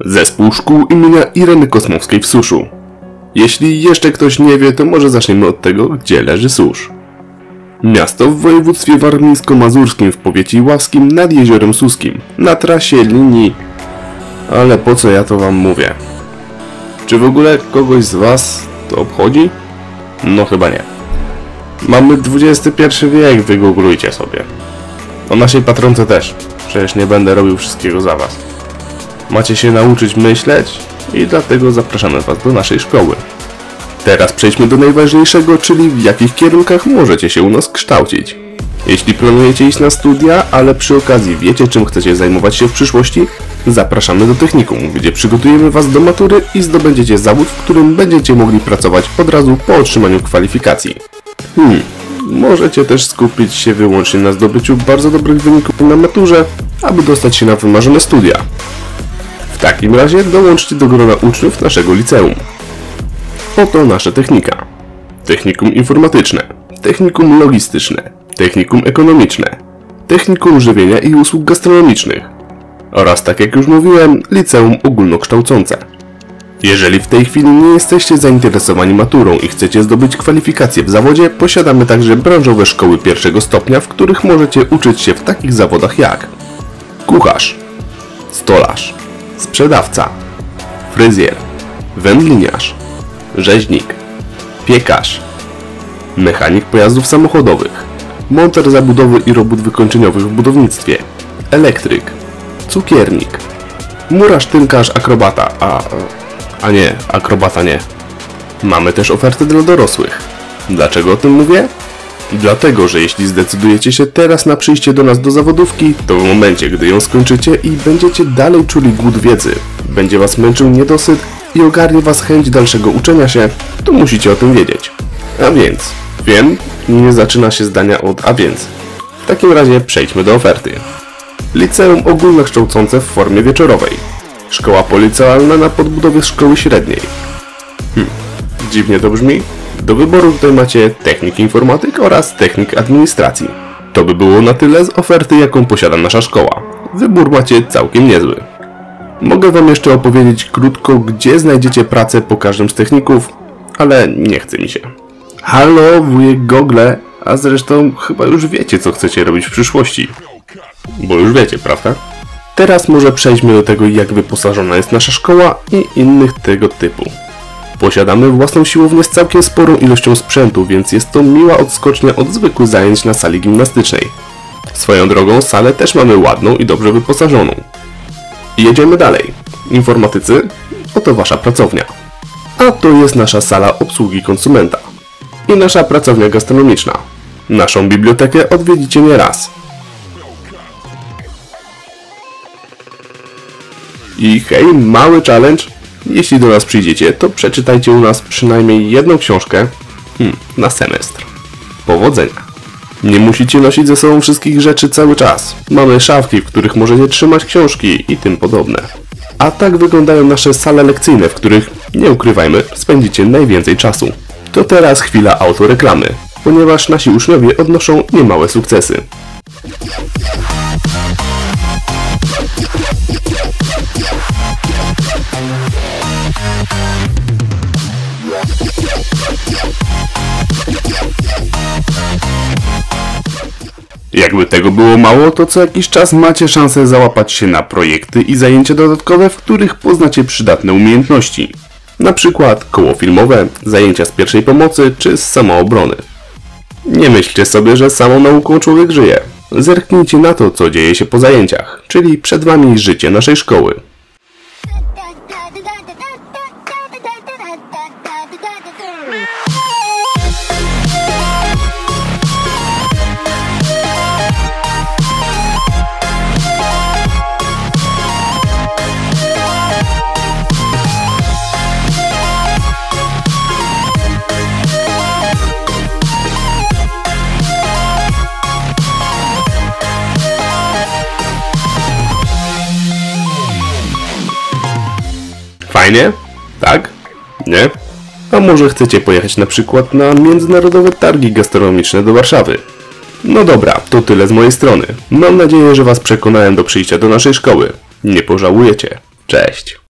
Zespół szkół imienia Ireny Kosmowskiej w Suszu. Jeśli jeszcze ktoś nie wie, to może zaczniemy od tego, gdzie leży Susz. Miasto w województwie warmińsko-mazurskim w powiecie iławskim nad Jeziorem Suskim, na trasie linii... Ale po co ja to wam mówię? Czy w ogóle kogoś z was to obchodzi? No chyba nie. Mamy XXI wiek, wygooglujcie sobie. O naszej patronce też, przecież nie będę robił wszystkiego za was. Macie się nauczyć myśleć i dlatego zapraszamy was do naszej szkoły. Teraz przejdźmy do najważniejszego, czyli w jakich kierunkach możecie się u nas kształcić. Jeśli planujecie iść na studia, ale przy okazji wiecie, czym chcecie zajmować się w przyszłości, zapraszamy do technikum, gdzie przygotujemy was do matury i zdobędziecie zawód, w którym będziecie mogli pracować od razu po otrzymaniu kwalifikacji. Możecie też skupić się wyłącznie na zdobyciu bardzo dobrych wyników na maturze, aby dostać się na wymarzone studia. W takim razie dołączcie do grona uczniów naszego liceum. Oto nasza technika. Technikum informatyczne, technikum logistyczne, technikum ekonomiczne, technikum żywienia i usług gastronomicznych oraz, tak jak już mówiłem, liceum ogólnokształcące. Jeżeli w tej chwili nie jesteście zainteresowani maturą i chcecie zdobyć kwalifikacje w zawodzie, posiadamy także branżowe szkoły pierwszego stopnia, w których możecie uczyć się w takich zawodach jak kucharz, stolarz, sprzedawca, fryzjer, wędliniarz, rzeźnik, piekarz, mechanik pojazdów samochodowych, monter zabudowy i robót wykończeniowych w budownictwie, elektryk, cukiernik, murarz, tynkarz, akrobata, akrobata nie. Mamy też oferty dla dorosłych. Dlaczego o tym mówię? Dlatego, że jeśli zdecydujecie się teraz na przyjście do nas do zawodówki, to w momencie, gdy ją skończycie i będziecie dalej czuli głód wiedzy, będzie was męczył niedosyt i ogarnie was chęć dalszego uczenia się, to musicie o tym wiedzieć. A więc, wiem, nie zaczyna się zdania od a więc. W takim razie przejdźmy do oferty. Liceum ogólnokształcące w formie wieczorowej. Szkoła policealna na podbudowie szkoły średniej. Dziwnie to brzmi? Do wyboru tutaj macie technik informatyk oraz technik administracji. To by było na tyle z oferty, jaką posiada nasza szkoła. Wybór macie całkiem niezły. Mogę wam jeszcze opowiedzieć krótko, gdzie znajdziecie pracę po każdym z techników, ale nie chce mi się. Halo, wujek Google, a zresztą chyba już wiecie, co chcecie robić w przyszłości. Bo już wiecie, prawda? Teraz może przejdźmy do tego, jak wyposażona jest nasza szkoła i innych tego typu. Posiadamy własną siłownię z całkiem sporą ilością sprzętu, więc jest to miła odskocznia od zwykłych zajęć na sali gimnastycznej. Swoją drogą salę też mamy ładną i dobrze wyposażoną. Jedziemy dalej. Informatycy, oto wasza pracownia. A to jest nasza sala obsługi konsumenta. I nasza pracownia gastronomiczna. Naszą bibliotekę odwiedzicie nie raz. I hej, mały challenge. Jeśli do nas przyjdziecie, to przeczytajcie u nas przynajmniej jedną książkę na semestr. Powodzenia! Nie musicie nosić ze sobą wszystkich rzeczy cały czas. Mamy szafki, w których możecie trzymać książki i tym podobne. A tak wyglądają nasze sale lekcyjne, w których, nie ukrywajmy, spędzicie najwięcej czasu. To teraz chwila autoreklamy, ponieważ nasi uczniowie odnoszą niemałe sukcesy. Jakby tego było mało, to co jakiś czas macie szansę załapać się na projekty i zajęcia dodatkowe, w których poznacie przydatne umiejętności. Na przykład koło filmowe, zajęcia z pierwszej pomocy czy z samoobrony. Nie myślcie sobie, że samą nauką człowiek żyje. Zerknijcie na to, co dzieje się po zajęciach, czyli przed wami życie naszej szkoły. Fajnie? Tak? Nie? A może chcecie pojechać na przykład na międzynarodowe targi gastronomiczne do Warszawy? No dobra, to tyle z mojej strony. Mam nadzieję, że was przekonałem do przyjścia do naszej szkoły. Nie pożałujecie. Cześć!